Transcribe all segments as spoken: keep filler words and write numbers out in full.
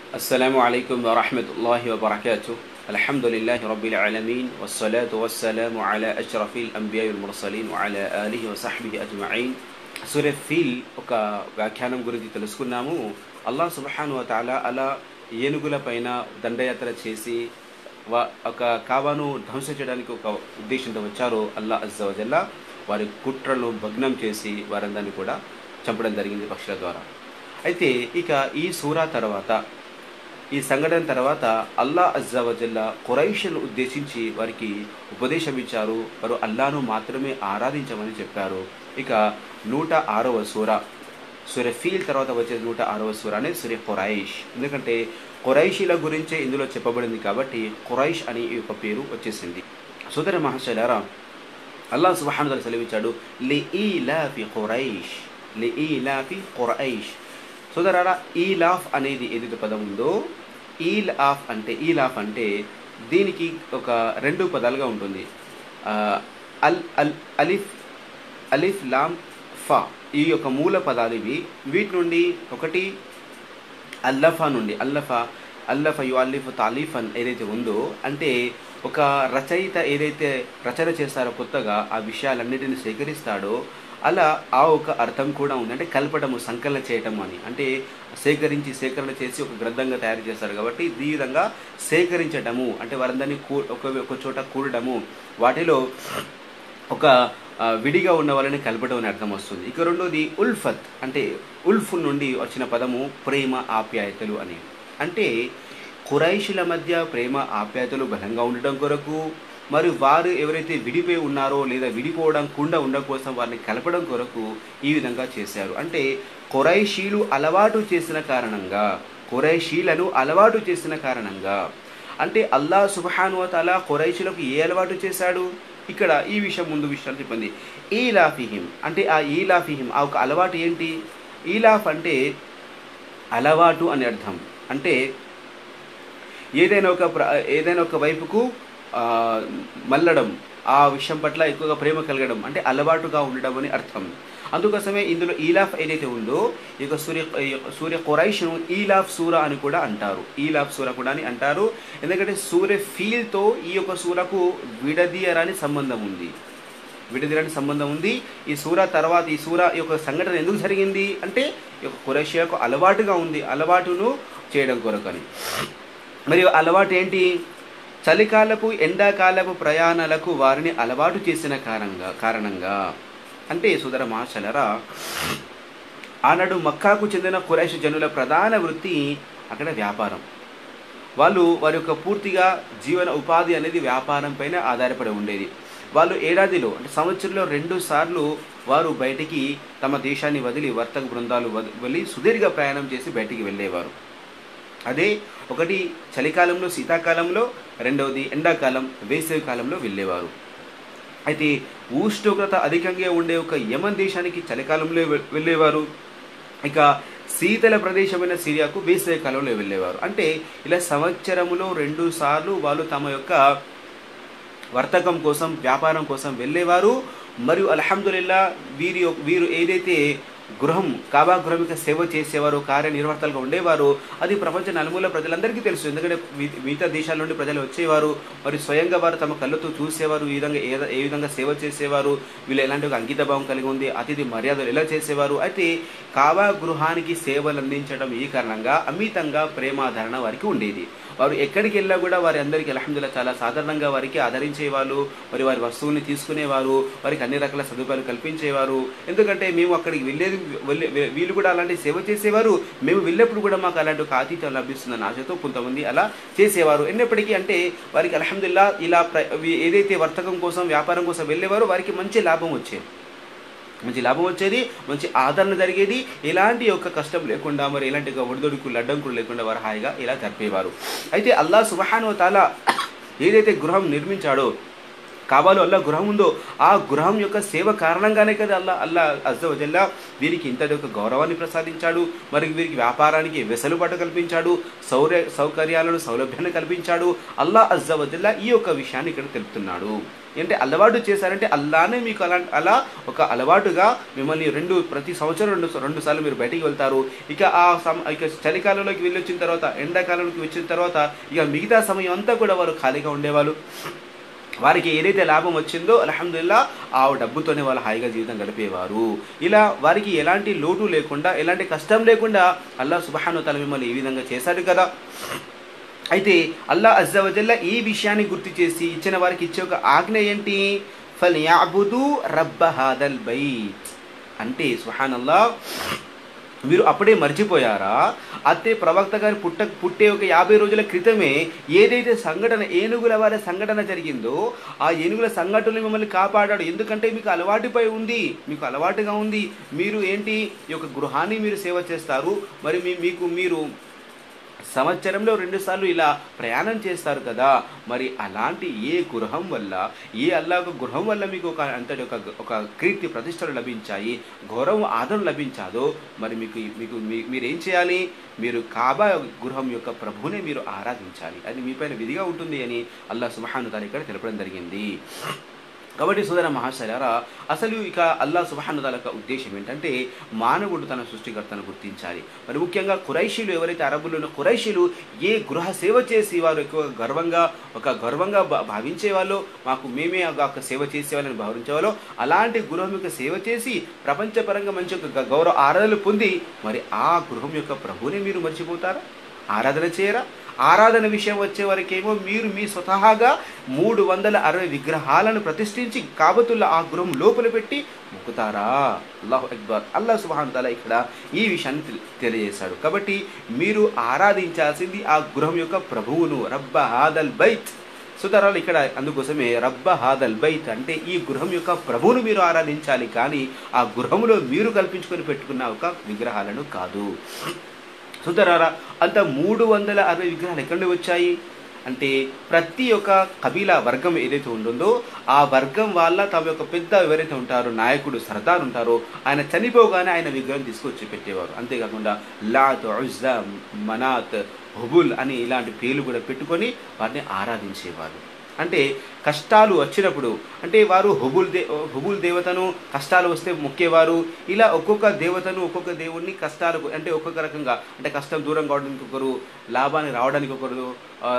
السلام عليكم ورحمة الله وبركاته. الحمد لله رب العالمين والصلاة والسلام على أشرف الأنبياء والمرسلين وعلى آله وصحبه أجمعين. సూర feel ఒక వ్యాఖ్యానం గురించి తెలుసుకున్నాము. అల్లాహ్ సుబ్హానహు వ తఆలా అలా ఏనుగుల పైన దండయాత్ర చేసి ఒక కాబాను ధ్వంసం చేయడానికి ఒక ఉద్దేశంతో వచ్చారు. అల్లాహ్ అజ్జా వజల్లా వారి కుట్రలను భగ్నం చేసి వారందరినీ కూడా చంపడం జరిగింది పక్షుల ద్వారా. అయితే ఇక ఈ సూరా తర్వాత ఈ సంఘటన తర్వాత అల్లాహ్ అజ్జా వజల్లా ఖురైషులను ఉద్దేశించి వారికి ఉపదేశం ఇచ్చారు. వారు అల్లాహ్ను మాత్రమే ఆరాధించమని చెప్పారు. ఇక నూట ఆరవ సూర సూర ఫీల్ తర్వాత వచ్చే నూట ఆరవ సూర అనేది సూర ఖురైష్. ఎందుకంటే ఖురైషీల గురించే ఇందులో చెప్పబడింది కాబట్టి ఖురైష్ అని ఈ యొక్క పేరు వచ్చేసింది. సోదర మహాశైలారా, అల్లాహ్ సుబ్హానహు వ తఆలా సెలవిచ్చాడు, లిఈలాఫి ఖురైష్ లిఈలాఫి ఖురైష్. సోదరారా, ఈలాఫ్ అనేది ఏదైతే పదం ఉందో, ఈల్ ఆఫ్ అంటే ఈలాఫ్ అంటే దీనికి ఒక రెండు పదాలుగా ఉంటుంది. అల్ అల్ అలిఫ్ అలిఫ్ లామ్ ఫా ఈ యొక్క మూల పదాలు ఇవి. వీటి నుండి ఒకటి అల్లఫా నుండి అల్లఫా అల్లఫ యు అల్లిఫ్ తాలీఫన్ ఏదైతే ఉందో, అంటే ఒక రచయిత ఏదైతే రచన చేస్తారో కొత్తగా ఆ విషయాలన్నిటిని సేకరిస్తాడో అలా ఆ ఒక అర్థం కూడా ఉంది. అంటే కలపడము, సంకలన చేయటం అని, అంటే సేకరించి సేకరణ చేసి ఒక గ్రంథంగా తయారు చేస్తారు కాబట్టి ఈ విధంగా సేకరించటము అంటే వారందరినీ కూ ఒక ఒక చోట కూడటము, వాటిలో ఒక విడిగా ఉన్న వాళ్ళని కలపడం అని అర్థం వస్తుంది. ఇక రెండోది ఉల్ఫత్ అంటే ఉల్ఫ్ నుండి వచ్చిన పదము ప్రేమ ఆప్యాయతలు అని. అంటే ఖురైషుల మధ్య ప్రేమ ఆప్యాయతలు బలంగా ఉండటం కొరకు, మరియు వారు ఎవరైతే విడిపోయి ఉన్నారో లేదా విడిపోవడం కుండా ఉండడం కోసం వారిని కలపడం కొరకు ఈ విధంగా చేశారు. అంటే ఖురైషీలు అలవాటు చేసిన కారణంగా ఖురైషీలను అలవాటు చేసిన కారణంగా అంటే అల్లాహ్ సుబ్హానహు వ తఆలా ఖురైషీలకు ఏ అలవాటు చేశాడు, ఇక్కడ ఈ విషయం ముందు విషయాలు చెప్పింది. ఈలాఫిహిం అంటే ఆ ఈలాఫిహిం ఆ ఒక అలవాటు ఏంటి? ఈలాఫ్ అంటే అలవాటు అని అర్థం. అంటే ఏదైనా ఒక ఏదైనా ఒక వైపుకు మళ్ళడం, ఆ విషయం పట్ల ఎక్కువగా ప్రేమ కలగడం, అంటే అలవాటుగా ఉండడం అని అర్థం. అందుకోసమే ఇందులో ఈలాఫ్ ఏదైతే ఉందో ఇక సూర్య సూర్య ఖురైష్ను ఈలాఫ్ సూర అని కూడా అంటారు. ఈలాఫ్ సూర కూడా అని అంటారు. ఎందుకంటే సూర్య ఫీల్తో ఈ యొక్క సూరకు విడదీయరాని సంబంధం ఉంది విడదీయరాని సంబంధం ఉంది. ఈ సూర తర్వాత ఈ సూర ఈ యొక్క సంఘటన ఎందుకు జరిగింది అంటే ఈ యొక్క ఖురైషియాకు అలవాటుగా ఉంది, అలవాటును చేయడం కొరకని. మరియు అలవాటు ఏంటి? చలికాలపు ఎండాకాలపు ప్రయాణాలకు వారిని అలవాటు చేసిన కారణంగా కారణంగా అంటే సోదర మహాశలరా, ఆనాడు మక్కాకు చెందిన ఖురైష్ జనుల ప్రధాన వృత్తి అక్కడ వ్యాపారం. వాళ్ళు వారి యొక్క పూర్తిగా జీవన ఉపాధి అనేది వ్యాపారం పైన ఆధారపడి ఉండేది. వాళ్ళు ఏడాదిలో అంటే సంవత్సరంలో రెండు సార్లు వారు బయటికి తమ దేశాన్ని వదిలి వర్తక బృందాలు వదిలి సుదీర్ఘ ప్రయాణం చేసి బయటికి వెళ్ళేవారు. అదే ఒకటి చలికాలంలో శీతాకాలంలో, రెండవది ఎండాకాలం వేసవి కాలంలో వెళ్ళేవారు. అయితే ఉష్ణోగ్రత అధికంగా ఉండే ఒక యమన్ దేశానికి చలికాలంలో వెళ్ళేవారు. ఇక శీతల ప్రదేశమైన సిరియాకు వేసవి కాలంలో వెళ్ళేవారు. అంటే ఇలా సంవత్సరంలో రెండు సార్లు వాళ్ళు తమ యొక్క వర్తకం కోసం వ్యాపారం కోసం వెళ్ళేవారు. మరియు అల్హమ్దులిల్లా వీరి వీరు ఏదైతే గృహం కాబా గృహం యొక్క సేవ చేసేవారు, కార్యనిర్వర్తలుగా ఉండేవారు, అది ప్రపంచ నలుమూల ప్రజలందరికీ తెలుసు. ఎందుకంటే మిగతా దేశాల నుండి ప్రజలు వచ్చేవారు, మరి స్వయంగా వారు తమ కళ్ళతో చూసేవారు ఈ విధంగా ఏ ఏ విధంగా సేవ చేసేవారు, వీళ్ళు ఎలాంటి ఒక అంకిత భావం కలిగి ఉంది, అతిథి మర్యాదలు ఎలా చేసేవారు. అయితే కాబా గృహానికి సేవలు అందించడం ఈ కారణంగా అమితంగా ప్రేమాదరణ వారికి ఉండేది. వారు ఎక్కడికి వెళ్ళా కూడా వారి అందరికీ అల్హమ్దులిల్లాహ్ చాలా సాధారణంగా వారికి ఆదరించేవాళ్ళు, మరి వారి వస్తువుల్ని తీసుకునేవారు, వారికి అన్ని రకాల సదుపాయాలు కల్పించేవారు. ఎందుకంటే మేము అక్కడికి వెళ్ళేది వీళ్ళు కూడా అలాంటి సేవ చేసేవారు, మేము వెళ్ళేప్పుడు కూడా మాకు అలాంటి ఒక ఆతిథ్యం లభిస్తుందన్న ఆశతో కొంతమంది అలా చేసేవారు. ఎన్నప్పటికీ అంటే వారికి అల్హమ్దులిల్లాహ్ ఇలా ఏదైతే వర్తకం కోసం వ్యాపారం కోసం వెళ్ళేవారో వారికి మంచి లాభం వచ్చేది మంచి లాభం వచ్చేది మంచి ఆదరణ జరిగేది. ఎలాంటి యొక్క కష్టం లేకుండా, మరి ఎలాంటి ఒడిదొడుకులు అడ్డంకులు లేకుండా వారు హాయిగా ఇలా జరిపేవారు. అయితే అల్లాహ్ సుబ్హానహు వ తఆలా ఏదైతే గృహం నిర్మించాడో, కాబాలో అల్లా గృహం ఉందో, ఆ గృహం యొక్క సేవ కారణంగానే కదా అల్లా అల్లా అజ్జా వజల్లా వీరికి ఇంతటి యొక్క గౌరవాన్ని ప్రసాదించాడు. మరి వీరికి వ్యాపారానికి వెసులుబాటు కల్పించాడు, సౌర్య సౌకర్యాలను సౌలభ్యాన్ని కల్పించాడు. అల్లా అజ్జా వజల్లా ఈ యొక్క విషయాన్ని ఇక్కడ తెలుపుతున్నాడు. అంటే అలవాటు చేశారంటే అల్లానే మీకు అలా అలా ఒక అలవాటుగా మిమ్మల్ని రెండు ప్రతి సంవత్సరం రెండు రెండు సార్లు మీరు బయటికి వెళ్తారు. ఇక ఆ సమ ఇక చలికాలంలోకి వెళ్ళి వచ్చిన తర్వాత, ఎండాకాలంలోకి వచ్చిన తర్వాత ఇక మిగతా సమయం అంతా కూడా వారు ఖాళీగా ఉండేవాళ్ళు. వారికి ఏదైతే లాభం వచ్చిందో అల్హమ్దులిల్లా ఆ డబ్బుతోనే వాళ్ళు హాయిగా జీవితం గడిపేవారు. ఇలా వారికి ఎలాంటి లోటు లేకుండా, ఎలాంటి కష్టం లేకుండా అల్లాహ్ సుబ్హానహు వ తఆలా మిమ్మల్ని ఈ విధంగా చేశాడు కదా. అయితే అల్లాహ్ అజ్జా వజల్ల ఈ విషయాన్ని గుర్తు చేసి ఇచ్చిన వారికి ఇచ్చే ఒక ఆజ్ఞ ఏంటి? ఫల్యఅబుదు రబ్బ హాదల్ బైత్ అంటే సుబ్హానల్లాహ్, మీరు అప్పుడే మర్చిపోయారా? అతే ప్రవక్త గారి పుట్ట పుట్టే ఒక యాభై రోజుల క్రితమే ఏదైతే సంఘటన, ఏనుగుల వారి సంఘటన జరిగిందో ఆ ఏనుగుల సంఘటనలు మిమ్మల్ని కాపాడాడు. ఎందుకంటే మీకు అలవాటుపై ఉంది, మీకు అలవాటుగా ఉంది. మీరు ఏంటి ఈ యొక్క గృహాన్ని మీరు సేవ చేస్తారు. మరి మీ మీకు మీరు సంవత్సరంలో రెండుసార్లు ఇలా ప్రయాణం చేస్తారు కదా. మరి అలాంటి ఏ గృహం వల్ల, ఏ అల్లాహ్ గృహం వల్ల మీకు ఒక అంతటి ఒక ఒక కీర్తి ప్రతిష్టలు లభించాయి, గౌరవం ఆదరణ లభించాదో మరి మీకు మీకు మీరేం చేయాలి? మీరు కాబా గృహం యొక్క ప్రభువునే మీరు ఆరాధించాలి. అది మీపైన విధిగా ఉంటుంది అని అల్లాహ్ సుబ్హానహు వ తఆలా ఇక్కడ తెలపడం జరిగింది. కాబట్టి సోదర మహాశయులారా, అసలు ఇక అల్లాహ్ సుబ్హానహు వ తఆలా యొక్క ఉద్దేశం ఏంటంటే మానవుడు తన సృష్టికర్తను గుర్తించాలి. మరి ముఖ్యంగా ఖురైషీలు, ఎవరైతే అరబులు ఉన్న ఖురైషీలు ఏ గృహ సేవ చేసి వారు ఎక్కువ గర్వంగా ఒక గర్వంగా భావించేవాళ్ళు, మాకు మేమే ఒక సేవ చేసేవాళ్ళని భావించేవాళ్ళు, అలాంటి గృహం యొక్క సేవ చేసి ప్రపంచపరంగా మంచి ఒక గౌరవ ఆరాధనలు పొంది మరి ఆ గృహం యొక్క ప్రభువునే మీరు మర్చిపోతారా? ఆరాధన చేయరా? ఆరాధన విషయం వచ్చే వరకేమో మీరు మీ స్వతహాగా మూడు వందల అరవై విగ్రహాలను ప్రతిష్ఠించి కాబతుల్లా ఆ గృహం లోపల పెట్టి మొక్కుతారా? అల్లాహు అక్బర్. అల్లాహ్ సుబ్హానహు వ తఆలా ఇక్కడ ఈ విషయాన్ని తెలియజేశాడు. కాబట్టి మీరు ఆరాధించాల్సింది ఆ గృహం యొక్క ప్రభువును, రబ్బ హాదల్ బైత్. సుతరాలు ఇక్కడ అందుకోసమే రబ్బ హాదల్ బైత్ అంటే ఈ గృహం యొక్క ప్రభువును మీరు ఆరాధించాలి, కానీ ఆ గృహంలో మీరు కల్పించుకొని పెట్టుకున్న ఒక విగ్రహాలను కాదు. సుతరారా, అంత మూడు వందల అరవై విగ్రహాలు ఎక్కడి నుండి వచ్చాయి అంటే ప్రతి ఒక్క కబీలా వర్గం ఏదైతే ఉంటుందో ఆ వర్గం వాళ్ళ తమ యొక్క పెద్ద ఎవరైతే ఉంటారో నాయకుడు, సర్దార్ ఉంటారో ఆయన చనిపోగానే ఆయన విగ్రహం తీసుకొచ్చి పెట్టేవారు. అంతేకాకుండా లాత్, ఉజ్జా, మనాత్, హుబుల్ అని ఇలాంటి పేర్లు కూడా పెట్టుకొని వారిని ఆరాధించేవారు. అంటే కష్టాలు వచ్చినప్పుడు అంటే వారు హుబుల్ దే హుబుల్ దేవతను కష్టాలు వస్తే మొక్కేవారు. ఇలా ఒక్కొక్క దేవతను, ఒక్కొక్క దేవుణ్ణి కష్టాలకు అంటే ఒక్కొక్క రకంగా అంటే కష్టం దూరం కావడానికి ఒకరు, లాభాన్ని రావడానికి ఒకరు,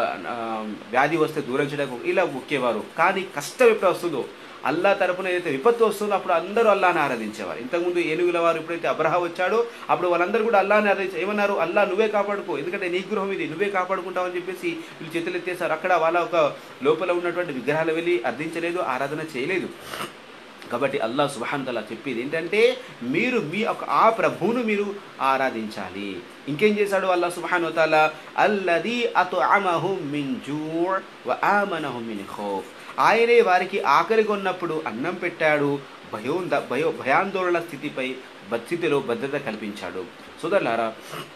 వ్యాధి వస్తే దూరం చేయడానికి ఇలా మొక్కేవారు. కానీ కష్టం ఎప్పుడు వస్తుందో, అల్లా తరపున ఏదైతే విపత్తు వస్తుందో అప్పుడు అందరూ అల్లాని ఆరాధించేవారు. ఇంతకుముందు ఏనుగుల వారు ఎప్పుడైతే అబ్రహా వచ్చాడో అప్పుడు వాళ్ళందరూ కూడా అల్లాని ఆరాధించారు. ఏమన్నారు? అల్లా నువ్వే కాపాడుకో, ఎందుకంటే నీ గృహం ఇది, నువ్వే కాపాడుకుంటావు అని చెప్పేసి వీళ్ళు చేతులు ఎత్తేసారు. అక్కడ వాళ్ళ ఒక లోపల ఉన్నటువంటి విగ్రహాలు వెళ్ళి అర్థించలేదు, ఆరాధన చేయలేదు. కాబట్టి అల్లాహ్ సుబ్హానహు వ తఆలా చెప్పేది ఏంటంటే మీరు మీ ఒక ఆ ప్రభువును మీరు ఆరాధించాలి. ఇంకేం చేశాడు అల్లాహ్ సుబ్హానహు వ తఆలా? అల్లదీ అత్అమహుమ్ మిన్ జూ' వ ఆమనహుమ్ మిన్ ఖౌఫ్. ఆయనే వారికి ఆకలి కొన్నప్పుడు అన్నం పెట్టాడు, భయం భయో భయాందోళన స్థితిపై స్థితిలో భద్రత కల్పించాడు. సోదరులారా,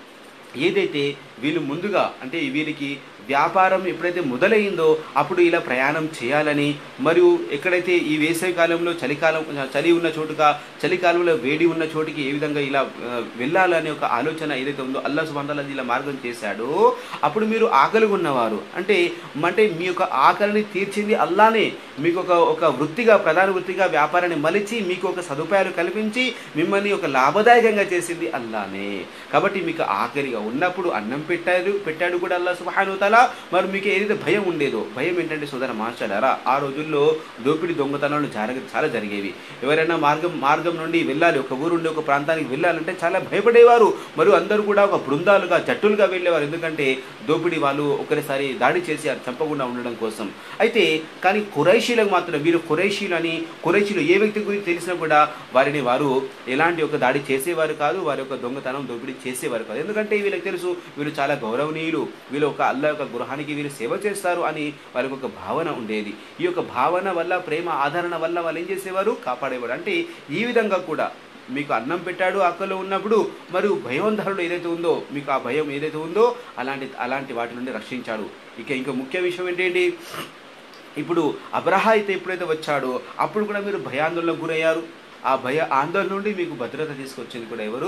ఏదైతే వీళ్ళు ముందుగా అంటే వీరికి వ్యాపారం ఎప్పుడైతే మొదలైందో అప్పుడు ఇలా ప్రయాణం చేయాలని, మరియు ఎక్కడైతే ఈ వేసవి కాలంలో చలికాలం చలి ఉన్న చోటుగా, చలికాలంలో వేడి ఉన్న చోటికి ఏ విధంగా ఇలా వెళ్ళాలనే ఒక ఆలోచన ఏదైతే ఉందో అల్లాహ్ సుబ్హానహు వ తఆలా ఇలా మార్గం చేశాడో అప్పుడు మీరు ఆకలి ఉన్నవారు అంటే అంటే మీ యొక్క ఆకలిని తీర్చింది అల్లానే. మీకు ఒక ఒక వృత్తిగా, ప్రధాన వృత్తిగా వ్యాపారాన్ని మలిచి మీకు ఒక సదుపాయాలు కల్పించి మిమ్మల్ని ఒక లాభదాయకంగా చేసింది అల్లానే. కాబట్టి మీకు ఆకలిగా ఉన్నప్పుడు అన్నం పెట్టాడు పెట్టాడు కూడా అల్లాహ్ సుబ్హానహు వ తఆలా. మరి మీకు ఏదైతే భయం ఉండేదో, భయం ఏంటంటే సోదర మాట్లాడారా, ఆ రోజుల్లో దోపిడీ దొంగతనాలు జరగ చాలా జరిగేవి. ఎవరైనా మార్గం మార్గం నుండి వెళ్ళాలి, ఒక ఊరు నుండి ఒక ప్రాంతానికి వెళ్ళాలంటే చాలా భయపడేవారు. మరియు అందరూ కూడా ఒక బృందాలుగా, జట్టులుగా వెళ్ళేవారు. ఎందుకంటే దోపిడీ వాళ్ళు ఒకరిసారి దాడి చేసి అది చంపకుండా ఉండడం కోసం. అయితే కానీ ఖురైషీలకు మాత్రం, వీరు ఖురైషీలు అని, ఖురైషీలు ఏ వ్యక్తి గురించి తెలిసినా కూడా వారిని వారు ఎలాంటి ఒక దాడి చేసేవారు కాదు, వారి యొక్క దొంగతనం దోపిడీ చేసేవారు కాదు. ఎందుకంటే వీళ్ళకి తెలుసు వీళ్ళు చాలా గౌరవనీయులు, వీళ్ళు ఒక అల్లాహ్ యొక్క గృహానికి వీళ్ళు సేవ చేస్తారు అని వాళ్ళకి ఒక భావన ఉండేది. ఈ యొక్క భావన వల్ల, ప్రేమ ఆదరణ వల్ల వాళ్ళు ఏం చేసేవారు? కాపాడేవారు. అంటే ఈ విధంగా కూడా మీకు అన్నం పెట్టాడు ఆకలిలో ఉన్నప్పుడు, మరియు భయోంధరుడు ఏదైతే ఉందో, మీకు ఆ భయం ఏదైతే ఉందో అలాంటి అలాంటి వాటి నుండి రక్షించాడు. ఇక ఇంకా ముఖ్య విషయం ఏంటంటే, ఇప్పుడు అబ్రహా అయితే ఎప్పుడైతే వచ్చాడో అప్పుడు కూడా మీరు భయాందోళనకు గురయ్యారు. ఆ భయ ఆందోళన నుండి మీకు భద్రత తీసుకొచ్చింది కూడా ఎవరు?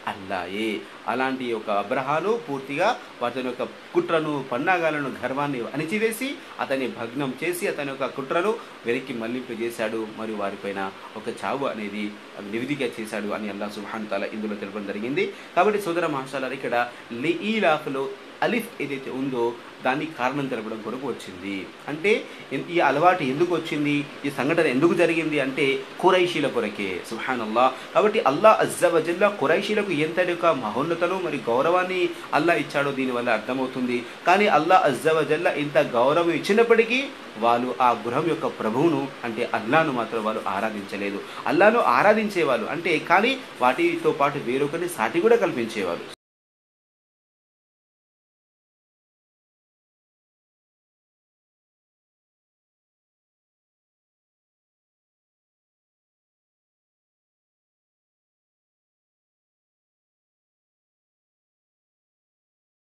అల్లాయే. అలాంటి యొక్క అబ్రహాను పూర్తిగా అతని యొక్క కుట్రను, పన్నాగాలను, గర్వాన్ని అణిచివేసి అతన్ని భగ్నం చేసి అతని యొక్క కుట్రను వెనక్కి మళ్లింపు చేశాడు. మరియు వారిపైన ఒక చావు అనేది నివేదిక చేశాడు అని అల్లాహ్ సుబ్హానహు వ తఆలా ఇందులో తెలపడం జరిగింది. కాబట్టి సోదర మహాశయులారా, ఇక్కడ లిఈలాఫ్లో అలిఫ్ ఏదైతే ఉందో దానికి కారణం తెలపడం కొరకు వచ్చింది. అంటే ఈ అలవాటు ఎందుకు వచ్చింది, ఈ సంఘటన ఎందుకు జరిగింది అంటే ఖురైషీల కొరకే. సుబ్హానల్లాహ్. కాబట్టి అల్లాహ్ అజ్జ వజల్లా ఖురైషీలకు ఎంతటి యొక్క మహోన్నతను మరియు గౌరవాన్ని అల్లాహ్ ఇచ్చాడో దీనివల్ల అర్థమవుతుంది. కానీ అల్లాహ్ అజ్జ వజల్లా ఇంత గౌరవం ఇచ్చినప్పటికీ వాళ్ళు ఆ గృహం యొక్క ప్రభువును అంటే అల్లాహ్ను మాత్రం వాళ్ళు ఆరాధించలేదు. అల్లాహ్ను ఆరాధించేవాళ్ళు అంటే, కానీ వాటితో పాటు వేరొకరిని సాటి కూడా కల్పించేవాళ్ళు.